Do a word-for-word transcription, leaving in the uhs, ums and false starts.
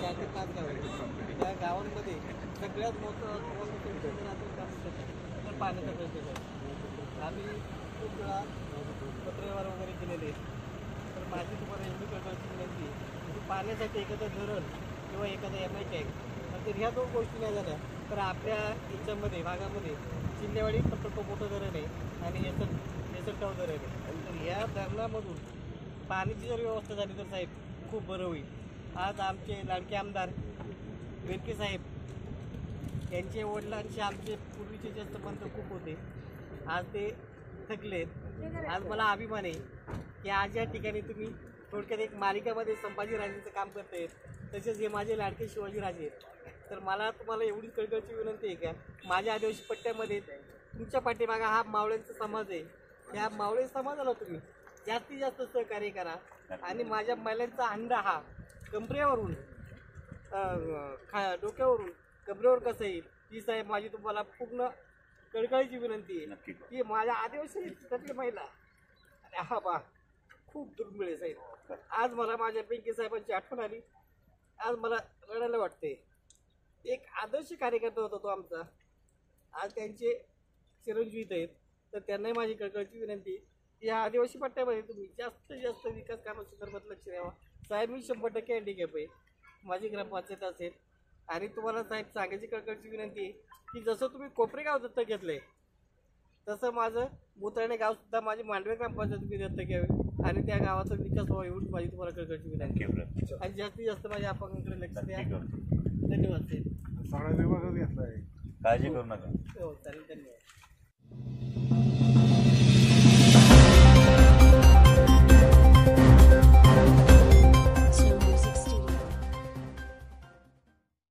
चार ते पाच गाव आहेत. त्या गावांमध्ये सगळ्यात मोठं मोठं टेन्शन जर असेल तर तर पाण्याचा प्रश्न आहे. आम्ही खूप वेळा पत्रव्यवहार वगैरे केलेले आहेत. तर माझी तुम्हाला एवढी कळकळची विनंती आहे की पाण्यासाठी एखादं धरण किंवा एखादं एम आय टँक जर ह्या दोन गोष्टी नाही झाल्या तर आपल्या याच्यामध्ये भागामध्ये चिल्लेवाडी प्रकल्प मोठं धरण आहे आणि याचं येसरटाव धरण आहे. तर या धरणामधून पाण्याची जर व्यवस्था झाली तर साहेब खूप बरं होईल. आज आमचे लाडके आमदार बेनके साहेब यांचे वडिलांचे आमचे पूर्वीचे जे संबंध खूप होते, आज ते थकलेत. आज मला अभिमान आहे की आज या ठिकाणी तुम्ही थोडक्यात एक मालिकामध्ये संभाजीराजेंचं काम करतायत. तसेच हे माझे लाडके शिवाजीराजे आहेत. तर मला तुम्हाला एवढीच कळकळची विनंती आहे का माझ्या आदिवासी पट्ट्यामध्ये तुमच्या पाठीमागा हा मावळ्यांचा समाज आहे, त्या मावळे समाजाला तुम्ही जास्तीत जास्त सहकार्य करा आणि माझ्या महिलांचा अंडा हा कमरेवरून खा डोक्यावरून कमरेवर कसं येईल ही साहेब माझी तुम्हाला पूर्ण कळकळीची विनंती आहे की माझ्या आदिवासी त्यातली महिला अरे हा बा खूप दुर्मिळ आहे साहेब. आज मला माझ्या बेनके साहेबांची आठवण आली. आज मला रडायला वाटते. एक आदर्श कार्यकर्ता होता तो आमचा, आज त्यांचे चिरंजीवित आहेत. तर त्यांनाही माझी कळकळीची विनंती या आदिवासी पट्ट्यामध्ये तुम्ही जास्तीत जास्त विकास कामासंदर्भात लक्ष द्यावा. साहेब मी शंभर टक्के हँडिकॅप आहे, माझी ग्रामपंचायत असेल आणि तुम्हाला साहेब सांगायची कळकळीची विनंती आहे की जसं तुम्ही कोपरेगाव दत्तक घेतलं आहे तसं माझं भूताणे गावसुद्धा माझी मांडवे ग्रामपंचायत तुम्ही दत्तक घ्यावे आणि त्या गावाचा विकास व्हावा एवढी माझी तुम्हाला कळकळीची विनंती आहे. आणि जास्तीत जास्त माझ्या अपंगाकडे लक्ष द्या. धन्यवाद साहेब. सगळ्या विभागात घेतला आहे, काळजी करू नका. हो चालेल, धन्यवाद.